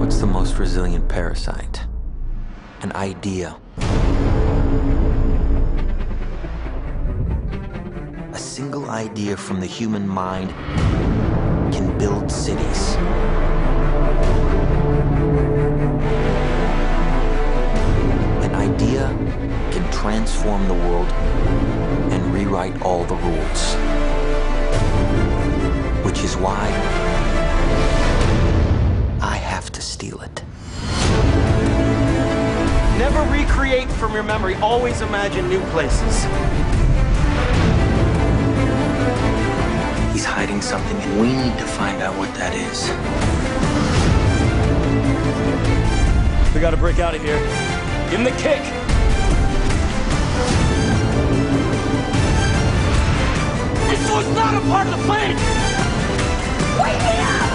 What's the most resilient parasite? An idea. A single idea from the human mind can build cities. An idea can transform the world and rewrite all the rules. Which is why I have to steal it. Never recreate from your memory. Always imagine new places. He's hiding something, and we need to find out what that is. We gotta break out of here. Give him the kick! This was not a part of the plan! Wake me up!